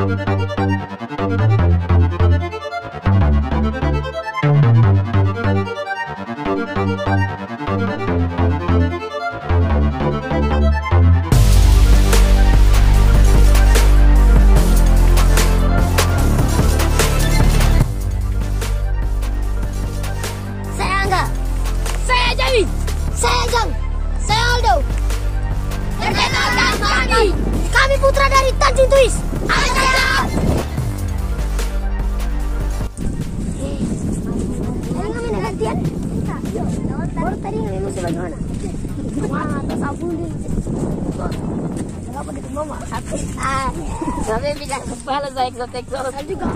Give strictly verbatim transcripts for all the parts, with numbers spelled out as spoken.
Saya Jang, saya Aldo. Perkenalkan kami, kami putra dari Tanjung Tuis. Ayo! Ayo kami nak gantian. Baru tadi kami masih bagaimana? Wah, tak sabun ni. Kenapa di mama? Sakit. Ah, sampai bilang kepala saya eksotik-eksotik. Saya juga.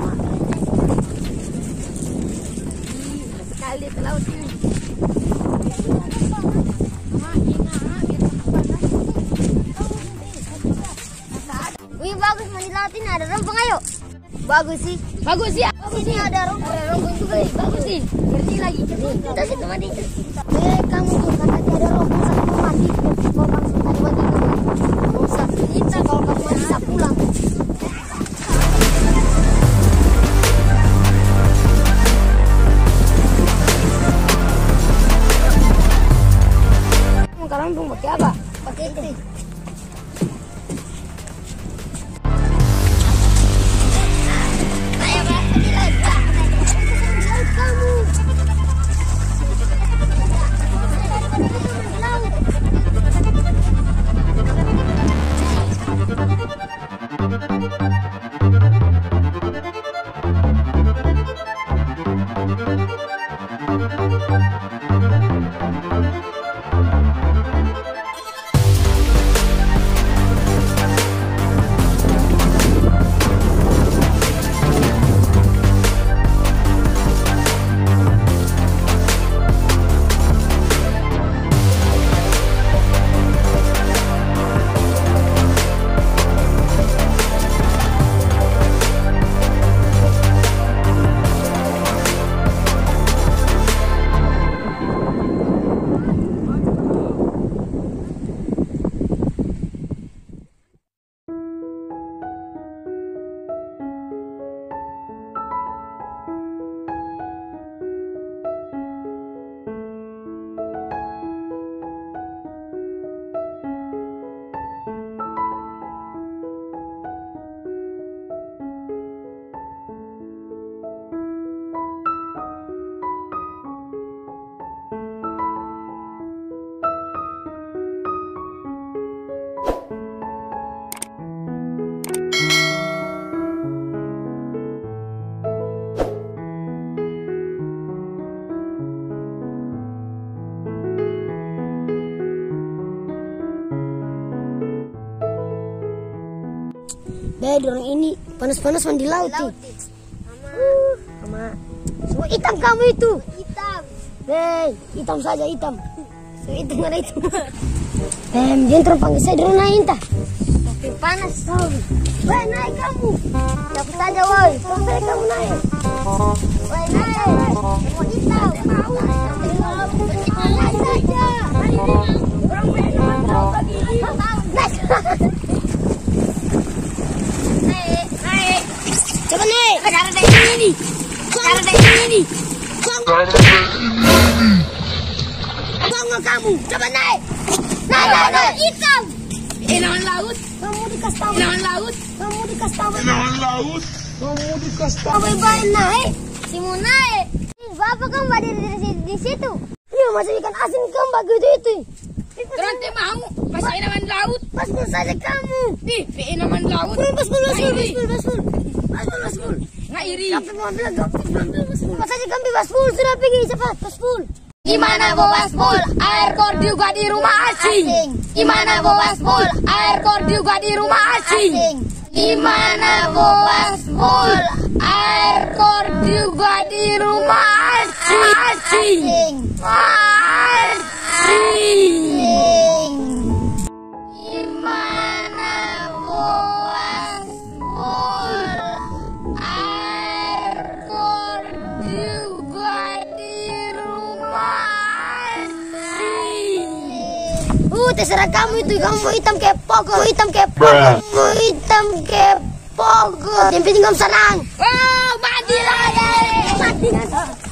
Sekali ke laut ini. Wih, bagus mandi laut ini, ada rompong. Ayo. Bagus sih. Bagus ya. Bagus sih, ada rompong. Ada rompong juga. Bagus sih. Bersih lagi. Kita situ mandi. Eh, kamu tuh kata ada rompong sampai mau mandi. Mau langsung tadi mandi. Mau usah. Kita kalau kamu mandi bisa pulang. Rompong pakai apa? Pakai itu. Ayo, Pak. Di laut, Pak. Kamu. Beh, dorong ini panas-panas mandi laut tuh. Uh, sama semua hitam kamu itu. Hitam. Beh, hitam saja hitam. So, itu mana itu? Eh, dia terpanggil saya dorong naik entah. Tapi panas. Kau, beh naik kamu. Dapat saja woi. Kalau saya kamu naik. Woi naik. Mau hitam. Mau. Naik saja. Orang benar tahu kaki ini. Naik. Naik. Naik. Coba naik. Cara dari ini. Cara dari ini. Bangga kamu. Coba naik. Naik, naik, naik. Hitam. Inawan laut. Kamu dikasih tahu. Inawan laut. Kamu dikasih tahu. Inawan laut. Kamu dikasih tahu. Kamu baik naik. Si mau naik. Bapak kamu berdiri di, di, di situ. Iya, masih ikan asin kamu begitu itu. Terante mau. Pas inawan laut. Paspul saja kamu. Nih, inawan laut. Paspul, paspul, paspul, paspul, paspul. Paspul, paspul. Nggak iri. Kamu mau bilang kamu bilang paspul. Pas aja kamu paspul sudah pergi cepat paspul. Gimana Bowaspul? Air kor juga di rumah asing. Gimana Bowaspul? Air kor juga di rumah asing. Gimana Bowaspul? Air kor juga di rumah asing. Asing. Asing. Gimana Bowaspul? Air kor juga di rumah asing. Uh, terserah kamu itu. Kamu mau hitam kayak pokok, hitam kayak pokok, mau hitam kayak Pogo. Yang penting kamu senang. Oh, mati lagi. Mati kan?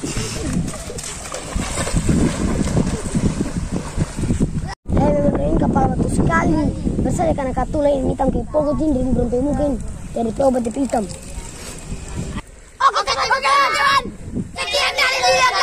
Eh, memang ini kepala batu sekali. Bersaja karena katula ini hitam ke pogo jindri berumpe mungkin dari obat itu hitam. Oke, teman-teman. Sekian dari video